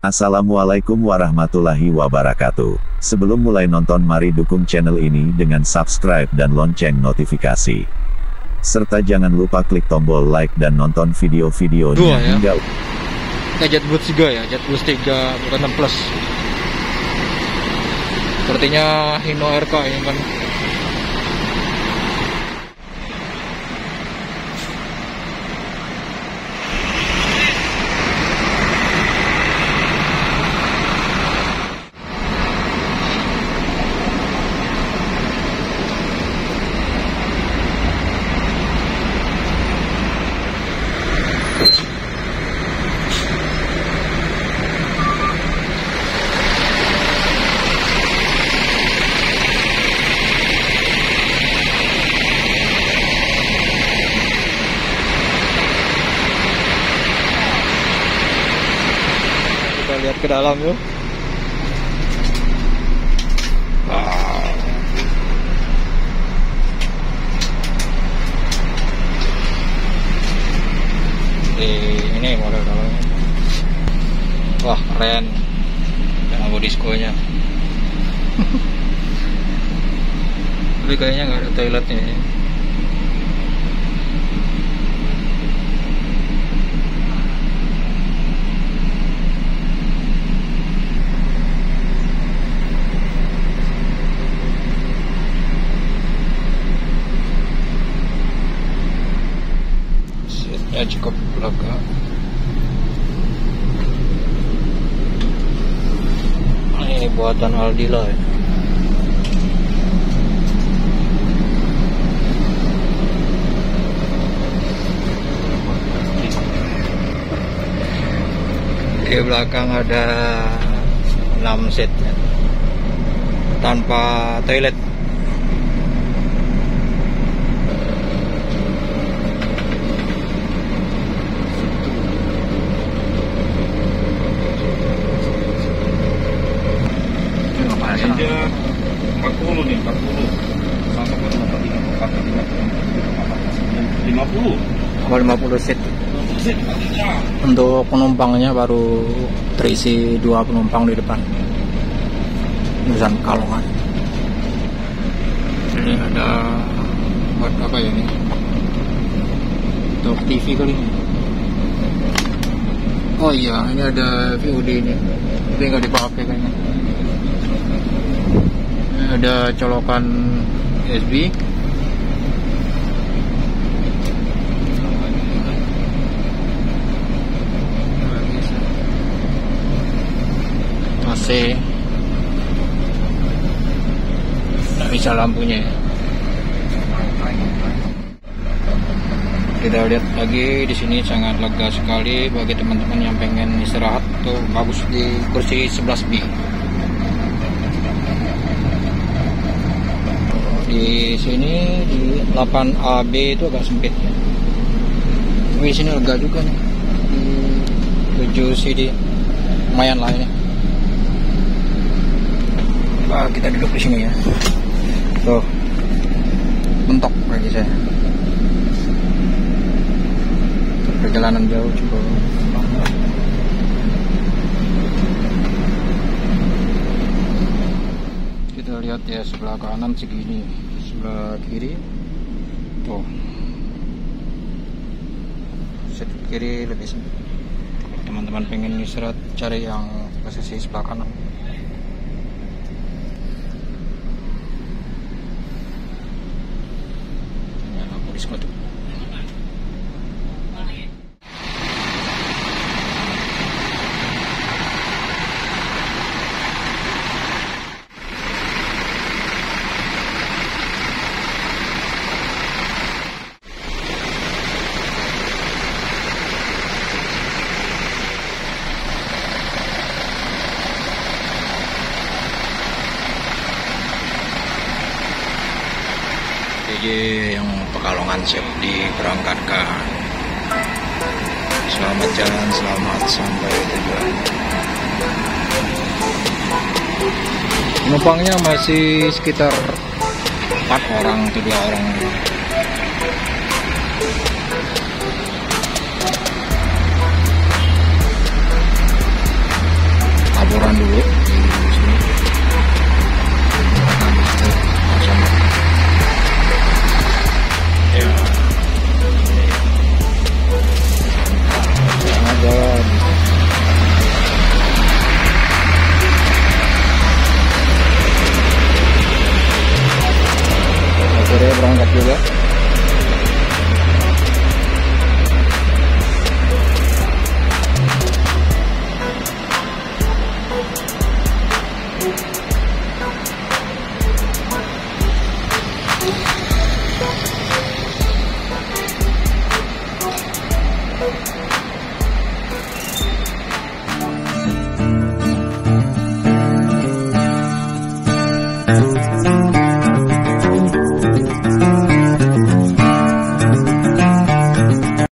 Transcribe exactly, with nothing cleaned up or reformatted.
Assalamualaikum warahmatullahi wabarakatuh. Sebelum mulai nonton, mari dukung channel ini dengan subscribe dan lonceng notifikasi. Serta jangan lupa klik tombol like dan nonton video-videonya Dua, ya? hingga... Kita JetBlue tiga ya, JetBlue tiga bukan enam plus. Sepertinya Hino R K ini kan. Lihat ke dalam yuk. Wow. Di ini model dalamnya. Wah keren. Ada bodi diskonya. Tapi kayaknya nggak ada toiletnya. Ya cukup lega. Ini buatan Aldila ya. Di belakang ada enam set ya. Tanpa toilet. empat puluh nih, empat puluh sama lima puluh Oh, lima puluh set. Untuk penumpangnya baru terisi dua penumpang di depan. Jurusan Kalongan. Ini ada buat apa ya ini? Untuk T V kali ini. Oh iya, ini ada V O D ini. Tapi nggak dipakai kayaknya. Ada colokan U S B. A C. Nggak bisa lampunya ya. Kita lihat lagi di sini sangat lega sekali bagi teman-teman yang pengen istirahat tuh, bagus di kursi sebelas B. Di sini di delapan A B itu agak sempit ya. Tapi di sini lega juga nih. Di tujuh C D lumayan lah ini. Nah, kita duduk di sini ya. Tuh. Mentok bagi saya. Perjalanan jauh cukup. Kita lihat ya, sebelah kanan segini, sebelah kiri tuh set kiri lebih sempit. Teman-teman pengen istirahat cari yang posisi sebelah kanan. Ya, lampu disko tuh. P J yang Pekalongan siap diberangkatkan. Selamat jalan, selamat sampai tujuan. Penumpangnya masih sekitar empat orang atau dua orang.